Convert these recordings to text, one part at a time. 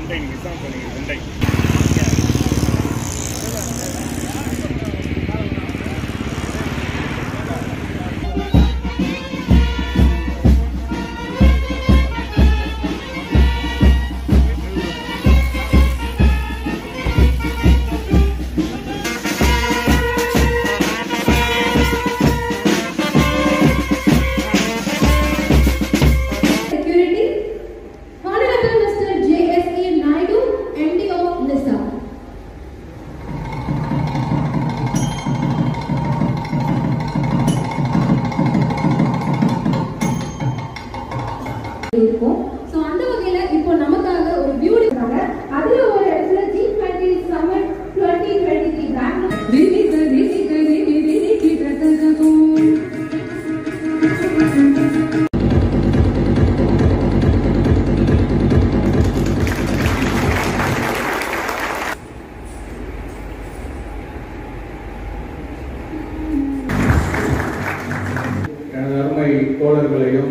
உண்டை நீங்கள் தான் சொன்னீங்க உண்டை. So அந்த வகையில இப்போ நமக்காக ஒரு வியூ இருக்காங்க. அதுல ஒரு இடத்துல G20 Summit 2023 பெங்களூர் அருமை தோழர்களையும்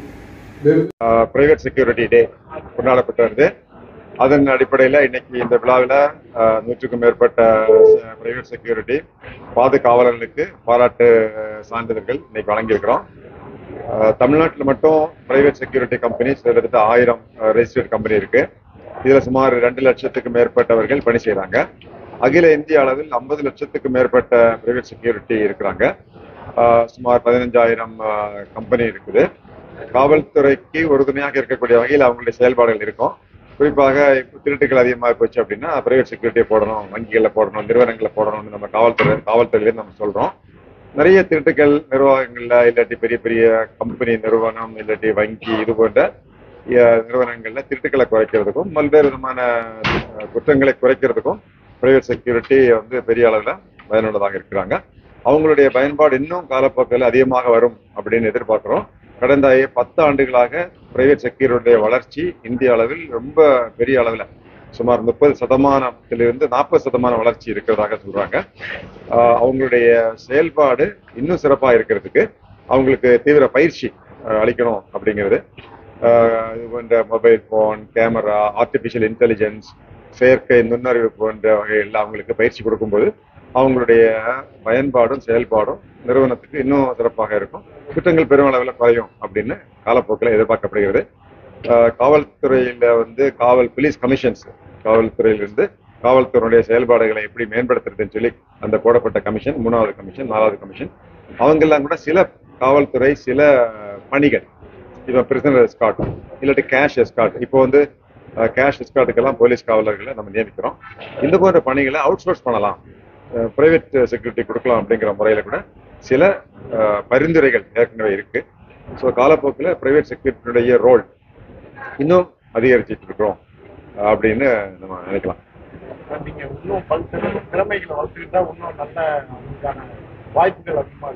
பிரைவேட் செக்யூரிட்டி டே கொண்டாடப்பட்டு வருது. அதன் அடிப்படையில் இன்னைக்கு இந்த விழாவில் 100க்கும் மேற்பட்ட பிரைவேட் செக்யூரிட்டி பாதுகாவலர்களுக்கு பாராட்டு சான்றிதழ்கள் இன்னைக்கு வழங்கியிருக்கிறோம். தமிழ்நாட்டில் மட்டும் பிரைவேட் செக்யூரிட்டி கம்பெனிஸ் கிட்டத்தட்ட 1000 ரெஜிஸ்டர்ட் கம்பெனி இருக்கு. இதுல சுமார் 2 லட்சத்துக்கு மேற்பட்டவர்கள் பணி செய்யறாங்க. அகில இந்திய அளவில் 50 லட்சத்துக்கு மேற்பட்ட பிரைவேட் செக்யூரிட்டி இருக்கிறாங்க. சுமார் 15,000 கம்பெனி இருக்குது. காவல்துறைக்கு உறுதுணையாக இருக்கக்கூடிய வகையில் அவங்களுடைய செயல்பாடுகள் இருக்கும். குறிப்பாக திருட்டுகள் அதிகமாக போச்சு அப்படின்னா பிரைவேட் செக்யூரிட்டியை போடணும், வங்கிகளில் போடணும், நிறுவனங்களில் போடணும்னு நம்ம காவல்துறையிலேருந்து நம்ம சொல்றோம். நிறைய திருட்டுகள் நிர்வாகங்கள்ல இல்லாட்டி பெரிய பெரிய கம்பெனி நிறுவனம் இல்லாட்டி வங்கி இது போன்ற நிறுவனங்கள்ல திருட்டுகளை குறைக்கிறதுக்கும் பல்வேறு விதமான குற்றங்களை குறைக்கிறதுக்கும் பிரைவேட் செக்யூரிட்டி பெரிய அளவில் பயனுள்ளதாக இருக்கிறாங்க. அவங்களுடைய பயன்பாடு இன்னும் காலப்போக்கில் அதிகமாக வரும் அப்படின்னு எதிர்பார்க்கிறோம். கடந்த 10 ஆண்டுகளாக பிரைவேட் செக்யூரிட்டியுடைய வளர்ச்சி இந்திய அளவில் ரொம்ப பெரிய அளவில் சுமார் 30%-லிருந்து 40% வளர்ச்சி இருக்கிறதாக சொல்றாங்க. அவங்களுடைய செயல்பாடு இன்னும் சிறப்பாக இருக்கிறதுக்கு அவங்களுக்கு தீவிர பயிற்சி அளிக்கணும் அப்படிங்கிறது. இது போன்ற mobile phone, camera, artificial intelligence, செயற்கை நுண்ணறிவு போன்ற வகையில் அவங்களுக்கு பயிற்சி கொடுக்கும்போது அவங்களுடைய பயன்பாடும் செயல்பாடும் நிறுவனத்துக்கு இன்னும் சிறப்பாக இருக்கும். குற்றங்கள் பெருமளவில் குறையும் அப்படின்னு காலப்போக்கில் எதிர்பார்க்கப்படுகிறது. காவல்துறையில போலீஸ் கமிஷன்ஸ், காவல்துறையிலிருந்து காவல்துறையுடைய செயல்பாடுகளை எப்படி மேம்படுத்துறதுன்னு சொல்லி அந்த போடப்பட்ட கமிஷன், 3வது கமிஷன், 4வது கமிஷன், அவங்கெல்லாம் கூட சில காவல்துறை சில பணிகள், இப்போ பிரிசனர் எஸ்கார்ட் இல்லாட்டி கேஷ் எஸ்கார்ட், இப்போ கேஷ் எஸ்கார்ட்டுக்கெல்லாம் போலீஸ் காவலர்களை நம்ம நியமிக்கிறோம். இந்த போன்ற பணிகளை அவுட் சோர்ஸ் பண்ணலாம், பிரைவேட் செக்யூரிட்டி கொடுக்கலாம் அப்படிங்கிற முறையில கூட சில பரிந்துரைகள் ஏற்கனவே இருக்கு. ஸோ காலப்போக்கில் பிரைவேட் செக்யூரிட்டியுடைய ரோல் இன்னும் அதிகரிச்சுட்டு இருக்கிறோம் அப்படின்னு நம்ம நினைக்கலாம். நீங்க இன்னும் பல்வேறு திறமைகளை வளர்த்துக்கிட்டா இன்னும் நல்ல வாய்ப்புகள்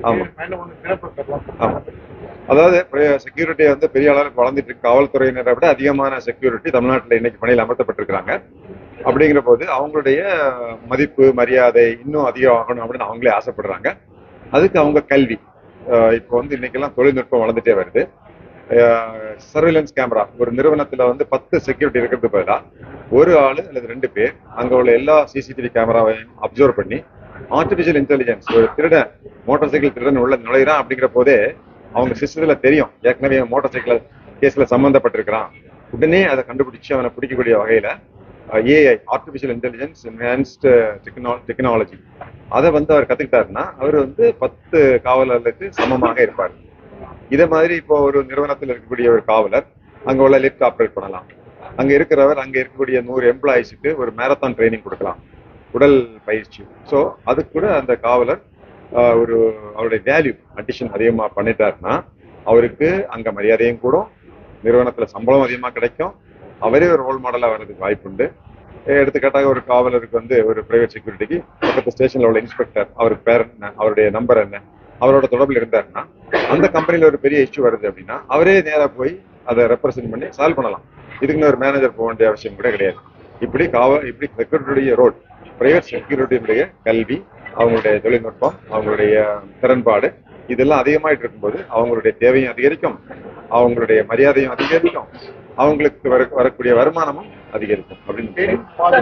அதிகமாக. அதாவது செக்யூரிட்டி பெரிய அளவுக்கு வளர்ந்துட்டு இருக்கு. காவல்துறையினரை விட அதிகமான செக்யூரிட்டி தமிழ்நாட்டில் இன்னைக்கு பணியில் அமர்த்தப்பட்டிருக்கிறாங்க. அப்படிங்கிற போது அவங்களுடைய மதிப்பு மரியாதை இன்னும் அதிகமாகணும் அப்படின்னு அவங்களே ஆசைப்படுறாங்க. அதுக்கு அவங்க கல்வி, இப்போ இன்னைக்கெல்லாம் தொழில்நுட்பம் வளர்ந்துட்டே வருது. சர்வேலன்ஸ் கேமரா ஒரு நிறுவனத்துல 10 செக்யூரிட்டி இருக்கிறது பதிலாக ஒரு ஆளு அல்லது 2 பேர் அங்க உள்ள எல்லா சிசிடிவி கேமராவையும் அப்சர்வ் பண்ணி ஆர்டிபிஷியல் இன்டெலிஜென்ஸ், ஒரு திருடன் மோட்டார் சைக்கிள் திருடன் உள்ள நுழைகிறான் அப்படிங்கிற போதே அவங்க சிஸ்டத்துல தெரியும் ஏற்கனவே மோட்டார் சைக்கிள் கேஸ்ல சம்பந்தப்பட்டிருக்கிறான். உடனே அதை கண்டுபிடிச்சு அவனை பிடிக்கக்கூடிய வகையில AI, artificial intelligence enhanced technology, அதை அவர் கத்துக்கிட்டாருன்னா அவர் 10 காவலர்களுக்கு சமமாக இருப்பார். இதே மாதிரி இப்போ ஒரு நிறுவனத்தில் இருக்கக்கூடிய ஒரு காவலர் அங்க உள்ள லிஃப்ட் ஆப்ரேட் பண்ணலாம். அங்க இருக்கிறவர் அங்க இருக்கக்கூடிய 100 எம்ப்ளாயிஸுக்கு ஒரு மேரத்தான் ட்ரைனிங் கொடுக்கலாம், உடல் பயிற்சி. ஸோ அதுக்கு கூட அந்த காவலர் அவருடைய வேல்யூ அடிஷன் அதிகமாக பண்ணிட்டாருன்னா அவருக்கு அங்க மரியாதையும் கூடும், நிறுவனத்துல சம்பளம் அதிகமாக கிடைக்கும், அவரே ஒரு ரோல் மாடலா வர்றதுக்கு வாய்ப்பு உண்டு. எடுத்துக்காட்டாக ஒரு காவலருக்கு ஒரு பிரைவேட் செக்யூரிட்டிக்கு பக்கத்து ஸ்டேஷன்ல உள்ள இன்ஸ்பெக்டர், அவருக்கு பேர் என்ன, அவருடைய நம்பர் என்ன, அவரோட தொடர்பில் இருந்தாருன்னா அந்த கம்பெனில ஒரு பெரிய இஷ்யூ வருது அப்படின்னா அவரே நேராக போய் அதை ரெப்ரசென்ட் பண்ணி சால்வ் பண்ணலாம். இதுக்குன்னு ஒரு மேனேஜர் போக வேண்டிய அவசியம் கூட கிடையாது. இப்படி செக்யூரிட்டியுடைய ரோல், பிரைவேட் செக்யூரிட்டியுடைய கல்வி, அவங்களுடைய தொழில்நுட்பம், அவங்களுடைய திறன்பாடு இதெல்லாம் அதிகமாயிட்டு இருக்கும்போது அவங்களுடைய தேவையும் அதிகரிக்கும், அவங்களுடைய மரியாதையும் அதிகரிக்கும், அவங்களுக்கு வரக்கூடிய வருமானமும் அதிகரிக்கும் அப்படின்னு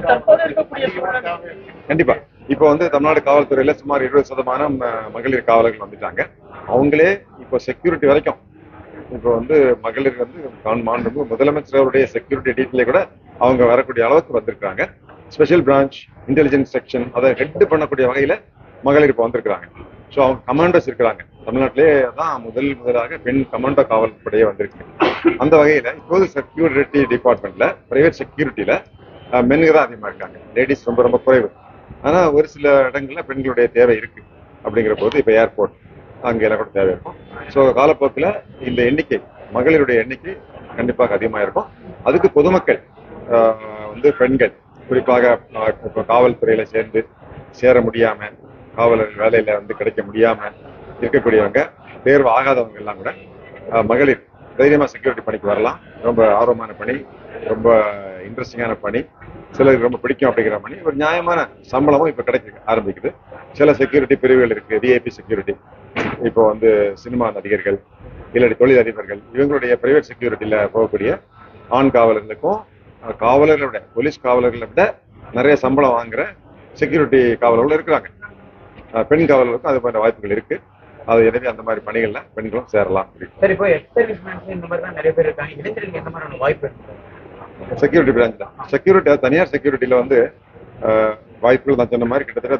கண்டிப்பா. இப்போ வந்து தமிழ்நாடு காவல்துறையில சுமார் 20% மகளிர் காவலர்கள் வந்துட்டாங்க. அவங்களே இப்போ செக்யூரிட்டி வரைக்கும் இப்போ வந்து மகளிர் வந்து மாண்பு முதலமைச்சருடைய செக்யூரிட்டி டீட்டெயிலே கூட அவங்க வரக்கூடிய அளவுக்கு வந்திருக்காங்க. ஸ்பெஷல் பிரான்ச் இன்டெலிஜென்ஸ் செக்ஷன் அதை ஹெட் பண்ணக்கூடிய வகையில மகளிர் இப்போ வந்திருக்காங்க. ஸோ அவங்க கமாண்டர்ஸ் இருக்கிறாங்க. தமிழ்நாட்டிலே தான் முதலாக பெண் கமாண்டோ காவல்படையே வந்திருக்கு. அந்த வகையில இப்போது செக்யூரிட்டி டிபார்ட்மெண்ட்ல பிரைவேட் செக்யூரிட்டியில மென்கள் தான் அதிகமா இருக்காங்க. லேடிஸ் ரொம்ப ரொம்ப குறைவு. ஆனா ஒரு சில இடங்கள்ல பெண்களுடைய தேவை இருக்கு. அப்படிங்கிற போது இப்ப ஏர்போர்ட் அங்கெல்லாம் கூட தேவை இருக்கும். ஸோ காலப்போக்கில் இந்த எண்ணிக்கை மகளிருடைய எண்ணிக்கை கண்டிப்பாக அதிகமாக இருக்கும். அதுக்கு பொதுமக்கள் வந்து பெண்கள் குறிப்பாக இப்போ காவல்துறையில சேர முடியாம காவலர் வேலையில வந்து கிடைக்க முடியாம இருக்கக்கூடியவங்க தேர்வு ஆகாதவங்க எல்லாம் கூட மகளிர் தைரியமா செக்யூரிட்டி பணிக்கு வரலாம். ரொம்ப ஆர்வமான பணி, ரொம்ப இன்ட்ரெஸ்டிங்கான பணி, சிலருக்கு ரொம்ப பிடிக்கும் அப்படிங்கிற பணி. ஒரு நியாயமான சம்பளமும் இப்ப கிடைக்க ஆரம்பிக்குது. சில செக்யூரிட்டி பிரிவுகள் இருக்கு. விஐபி செக்யூரிட்டி, இப்போ வந்து சினிமா நடிகர்கள் இல்லாட்டி தொழிலதிபர்கள் இவங்களுடைய பிரைவேட் செக்யூரிட்டியில போகக்கூடிய ஆண் காவலர்களுக்கும் காவலர்களை விட போலீஸ் காவலர்களை விட நிறைய சம்பளம் வாங்குற செக்யூரிட்டி காவலர்கள் இருக்கிறாங்க. பெண் காவலர்களுக்கும் அது போன்ற வாய்ப்புகள் இருக்கு. அது எனவே அந்த மாதிரி பணிகள்ல பெண்களும் சேரலாம். சரி, இப்போ எக்ஸ்-சர்வீஸ்மேன்ஸ் இந்த மாதிரி தான் நிறைய பேர் இருக்காங்க. இளைஞர்களுக்கு எந்த மாதிரியான வாய்ப்பு இருக்கு? செக்யூரிட்டி பிரான்ச்ல செக்யூரிட்டி தனியார் செக்யூரிட்டியில வந்து வாய்ப்புகள் நான் சொன்ன மாதிரி கிட்டத்தட்ட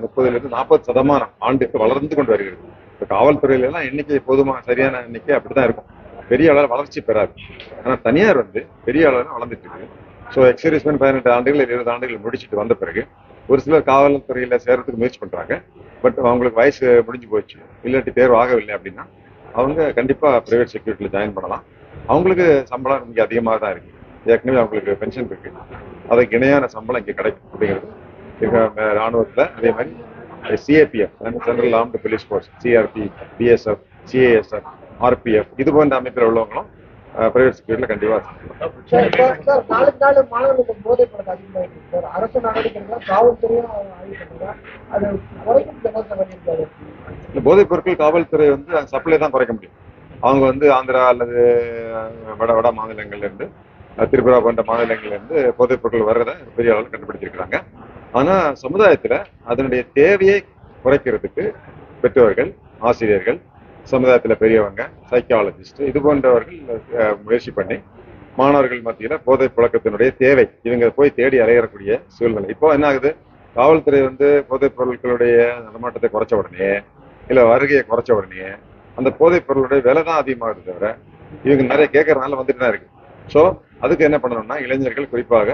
30% ஆண்டுக்கு வளர்ந்து கொண்டு வருகிறது. இப்போ காவல்துறையில எல்லாம் எண்ணிக்கை போதுமா சரியான எண்ணிக்கை அப்படிதான் இருக்கும். பெரிய அளவில் வளர்ச்சி பெறாது. ஆனா தனியார் வந்து பெரிய அளவில் வளர்ந்துட்டு இருக்கு. ஸோ எக்ஸ்-சர்வீஸ்மேன் 18 ஆண்டுகள் 20 ஆண்டுகள் முடிச்சுட்டு வந்த பிறகு ஒரு சிலர் காவல்துறையில சேர்றதுக்கு முயற்சி பண்றாங்க. பட் அவங்களுக்கு வயசு முடிஞ்சு போச்சு, இல்லாட்டி தேர்வு ஆகவில்லை அப்படின்னா அவங்க கண்டிப்பா பிரைவேட் செக்யூரிட்டியில ஜாயின் பண்ணலாம். அவங்களுக்கு சம்பளம் இங்கே அதிகமாக தான் இருக்கு. ஏற்கனவே அவங்களுக்கு பென்ஷன் இருக்கு. அதுக்கு இணையான சம்பளம் இங்கே கிடைக்கும் அப்படிங்கிறது ராணுவத்துல. அதே மாதிரி CAPF central armed police force, CRP, BSF, CASF, RPF இது போன்ற அமைப்பில் உள்ளவங்களும் பிரைவேட் செக்யூரிட்டியில கண்டிப்பா மாணவர்களுக்கு போதை பழக்கம் அதிகமாயிருக்கு சார். அரசு நடவடிக்கைகள் காவல்துறையும் அது குறைக்கும். போதைப் பொருட்கள் காவல்துறை வந்து சப்ளை தான் குறைக்க முடியும். அவங்க வந்து ஆந்திரா அல்லது வட மாநிலங்கள்ல இருந்து திரிபுரா போன்ற மாநிலங்கள்ல இருந்து போதைப் பொருட்கள் வர்றதை பெரிய அளவில் கண்டுபிடிச்சிருக்கிறாங்க. ஆனா சமுதாயத்துல அதனுடைய தேவையை குறைக்கிறதுக்கு பெற்றோர்கள், ஆசிரியர்கள், சமுதாயத்துல பெரியவங்க, சைக்காலஜிஸ்ட் இது போன்றவர்கள் முயற்சி பண்ணி மாணவர்கள் மத்தியில போதை புழக்கத்தினுடைய தேவை இவங்க போய் தேடி அலையக்கூடிய சூழ்நிலை. இப்போ என்ன ஆகுது, காவல்துறை வந்து போதைப் பொருட்களுடைய நடமாட்டத்தை குறைச்ச உடனே இல்ல வருகையை குறைச்ச உடனே அந்த போதைப் பொருளுடைய விலை தான் அதிகமாகுது தவிர இவங்க நிறைய கேட்கறதுனால வந்துட்டு தான் இருக்கு. ஸோ அதுக்கு என்ன பண்ணணும்னா இளைஞர்கள், குறிப்பாக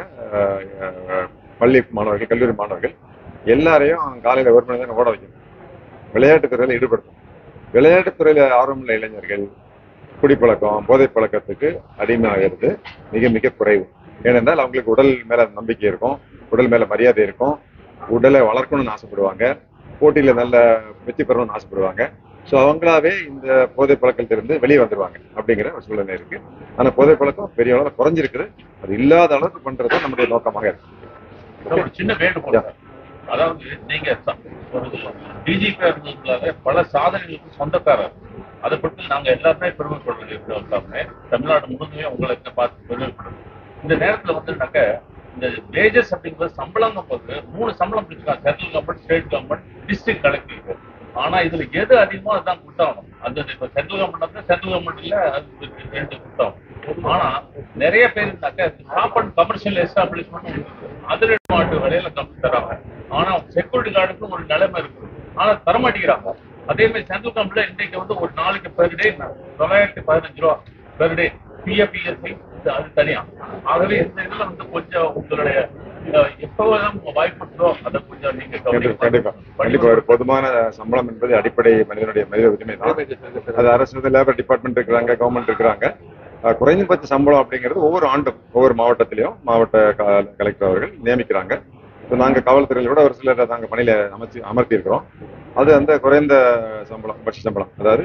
பள்ளி மாணவர்கள், கல்லூரி மாணவர்கள் எல்லாரையும் காலையில 1 மணி நேரம் ஓட வைக்கணும். விளையாட்டுத் துறையில ஈடுபடுத்தணும். விளையாட்டுத்துறையில ஆர்வமுள்ள இளைஞர்கள் குடிப்பழக்கம், போதைப் பழக்கத்துக்கு அடிமையாகிறது மிக மிக குறைவு. ஏனென்றால் அவங்களுக்கு உடல் மேல நம்பிக்கை இருக்கும், உடல் மேல மரியாதை இருக்கும், உடலை வளர்க்கணும்னு ஆசைப்படுவாங்க, போட்டியில நல்ல வெற்றி பெறணும்னு ஆசைப்படுவாங்க. ஸோ அவங்களாவே இந்த போதை பழக்கத்திலிருந்து வெளியே வந்துடுவாங்க அப்படிங்கிற ஒரு சூழ்நிலை இருக்கு. ஆனா போதை பழக்கம் பெரிய அளவில் குறைஞ்சிருக்குது. அது இல்லாத அளவுக்கு பண்றதுதான் நம்முடைய நோக்கமாக இருக்கு. சின்ன வேண்டுகோள், அதாவது நீங்க டிஜிபி இருந்ததுனால பல சாதனைகளுக்கு சொந்தக்காரர். அதை பற்றி நாங்க எல்லாருமே பெருமைப்படுறது எல்லாருமே தமிழ்நாடு முழுதுமே உங்களை பார்த்து பெருமைப்படுறது. இந்த நேரத்துல வந்துனாக்க இந்த வேஜஸ் அப்படிங்கிறது சம்பளம் போது 3 சம்பளம் பிடிச்சிருக்காங்க. Central government, state government, district collector. ஆனா இதுல எது அதிகமோ அதுதான் கொடுத்தாகணும். அந்த இப்ப சென்ட்ரல் கவர்மெண்ட் சென்ட்ரல் கவர்மெண்ட்ல அது 2 கொடுத்தாகணும். ஆனா நிறைய பேர் இருந்தாக்க ஷாப் அண்ட் கமர்ஷியல் எஸ்டாப்ளிஷ்மெண்ட் அது 2 மாட்டு விலையில கம்மி தராங்க. ஆனா செக்யூரிட்டி கார்டுக்கு ஒரு நிலைமை இருக்கு, ஆனா தரமாட்டேங்கிறாங்க. அதே மாதிரி சென்ட்ரல் கவர்மெண்ட்ல இன்னைக்கு வந்து ஒரு நாளைக்கு பெர் டே 915 ரூபா பெர் டே பிஎஃப்இஎஸ்ஐ அது தனியா. ஆகவே இந்த இதுல வந்து கொஞ்சம் உங்களுடைய எப்போதான் வாய்ப்பு அதை கொஞ்சம் நீங்க கண்டிப்பா ஒரு பொதுமான சம்பளம் என்பது அடிப்படை மனித உரிமை தான். அது அரசு லேபர் டிபார்ட்மெண்ட் இருக்கிறாங்க, கவர்மெண்ட் இருக்கிறாங்க. குறைந்தபட்ச சம்பளம் அப்படிங்கிறது ஒவ்வொரு ஆண்டும் ஒவ்வொரு மாவட்டத்திலையும் மாவட்ட கலெக்டர் அவர்கள் நியமிக்கிறாங்க. நாங்க காவல்துறையில கூட ஒரு சிலர் நாங்க பணியில அமர்த்தி இருக்கிறோம். அது அந்த குறைந்த சம்பளம், பட்ச சம்பளம், அதாவது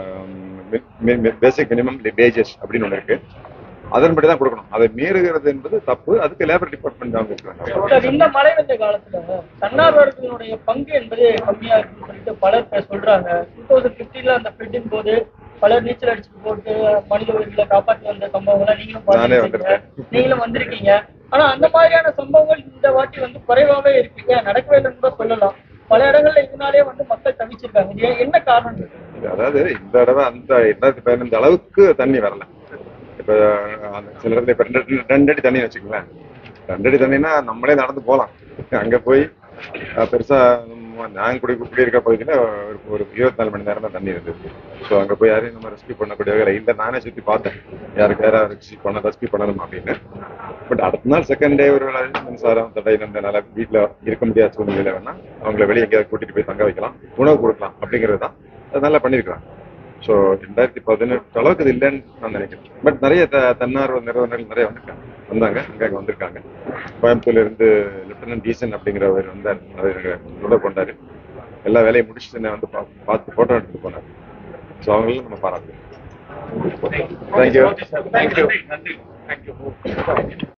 பேசிக் மினிமம் வேஜஸ் அப்படின்னு ஒண்ணு இருக்கு. அதன்படி தான் கொடுக்கணும். அதை மீறுகிறது என்பது தப்பு. அதுக்கு லேபர் டிபார்ட்மெண்ட் அவங்க இருக்காங்க. இந்த மழை வந்த காலத்துல தன்னார்வலர்களுடைய பங்கு என்பது கம்மியா இருக்குன்னு சொல்லிட்டு பலர் சொல்றாங்க. 2015 அந்த ஃபிட்டின் போது பலர் நீச்சல் அடிச்சுட்டு போட்டு மனித உயிர்களை காப்பாற்றி வந்த சம்பவங்களை நீங்களும் வந்திருக்கீங்க. ஆனா அந்த மாதிரியான சம்பவங்கள் இந்த வாட்டி வந்து குறைவாவே இருக்கு. ஏன் நடக்கவே இல்லைன்னு கூட சொல்லலாம். பல இடங்கள்ல இதனாலே வந்து மக்கள் தவிச்சிருக்காங்க. இது என்ன காரணம் இருக்கு? அதாவது இந்த தடவை அந்த 2015 அளவுக்கு தண்ணி வரல. இப்ப சில இடத்துல இப்ப 2 அடி தண்ணி வச்சுக்கோங்களேன். 2 அடி தண்ணின்னா நம்மளே நடந்து போகலாம். அங்க போய் பெருசா நான் குடியிருக்க பகுதியில ஒரு 24 மணி நேரம் தான் தண்ணி இருந்தது. ஸோ அங்க போய் யாரையும் நம்ம ரெஸ்கியூ பண்ணக்கூடிய இல்லை. நானே சுற்றி பார்த்தேன் யாராவது ரெஸ்கியூ பண்ணணும் அப்படின்னு. பட் அடுத்த நாள் செகண்ட் டே ஒரு மின்சாரம் தடை இருந்ததுனால வீட்டுல இருக்க முடியாத சூழ்நிலையில வேணா அவங்களை வெளியே எங்கேயாவது கூட்டிட்டு போய் தங்க வைக்கலாம், உணவு கொடுக்கலாம் அப்படிங்கிறது தான். அது நல்லா பண்ணிருக்கிறாங்க. ஸோ 2018 அளவுக்கு இது இல்லைன்னு நான் நினைக்கிறேன். பட் நிறைய தன்னார்வ நிறுவனங்கள் நிறைய வந்தாங்க, அங்க வந்திருக்காங்க. கோயம்புத்தூர்ல இருந்து லெப்டினன்ட் டீசன் அப்படிங்கிறவர் வந்தார், உதவி கொண்டாரு. எல்லா வேலையும் முடிச்சுட்டு வந்து பார்த்து போட்டோ எடுத்துட்டு போனார். ஸோ அவங்களும் நம்ம பாராட்டுறோம். தேங்க்யூ. நன்றி.